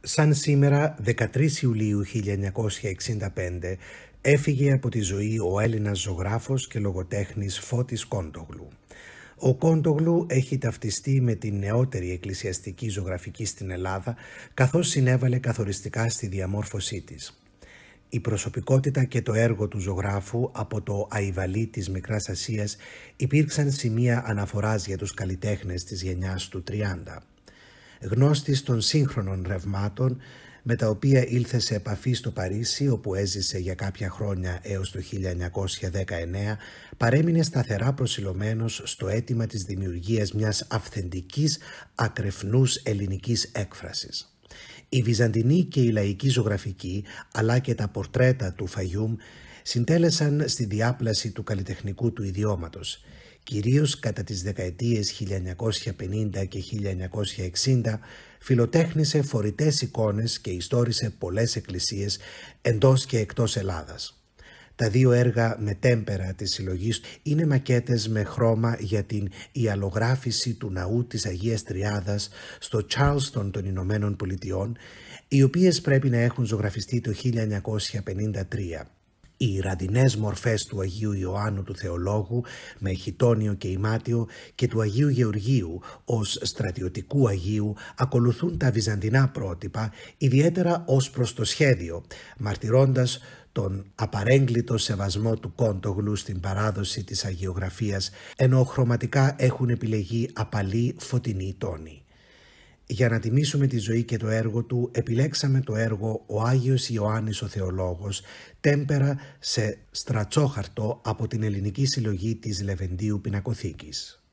Σαν σήμερα, 13 Ιουλίου 1965, έφυγε από τη ζωή ο Έλληνας ζωγράφος και λογοτέχνης Φώτης Κόντογλου. Ο Κόντογλου έχει ταυτιστεί με την νεότερη εκκλησιαστική ζωγραφική στην Ελλάδα, καθώς συνέβαλε καθοριστικά στη διαμόρφωσή της. Η προσωπικότητα και το έργο του ζωγράφου από το Αϊβαλί της Μικράς Ασίας υπήρξαν σημεία αναφοράς για τους καλλιτέχνες της γενιάς του 30. Γνώστης των σύγχρονων ρευμάτων, με τα οποία ήλθε σε επαφή στο Παρίσι, όπου έζησε για κάποια χρόνια έως το 1919, παρέμεινε σταθερά προσιλωμένος στο αίτημα της δημιουργίας μιας αυθεντικής, ακρεφνούς ελληνικής έκφρασης. Η βυζαντινή και η λαϊκή ζωγραφική, αλλά και τα πορτρέτα του Φαγιούμ, συντέλεσαν στη διάπλαση του καλλιτεχνικού του ιδιώματος. Κυρίως κατά τις δεκαετίες 1950 και 1960 φιλοτέχνησε φορητές εικόνες και ιστόρισε πολλές εκκλησίες εντός και εκτός Ελλάδας. Τα δύο έργα με τέμπερα της συλλογής είναι μακέτες με χρώμα για την ιαλογράφηση του ναού της Αγίας Τριάδας στο Charleston των Ηνωμένων Πολιτειών, οι οποίες πρέπει να έχουν ζωγραφιστεί το 1953. Οι ραδινές μορφές του Αγίου Ιωάννου του Θεολόγου με χιτόνιο και ημάτιο και του Αγίου Γεωργίου ως στρατιωτικού Αγίου ακολουθούν τα βυζαντινά πρότυπα, ιδιαίτερα ως προς το σχέδιο, μαρτυρώντας τον απαρέγκλητο σεβασμό του Κόντογλου στην παράδοση της αγιογραφίας, ενώ χρωματικά έχουν επιλεγεί απαλή φωτεινή τόνοι. Για να τιμήσουμε τη ζωή και το έργο του, επιλέξαμε το έργο «Ο Άγιος Ιωάννης ο Θεολόγος», τέμπερα σε στρατσόχαρτο από την ελληνική συλλογή της Λεβεντίου Πινακοθήκης.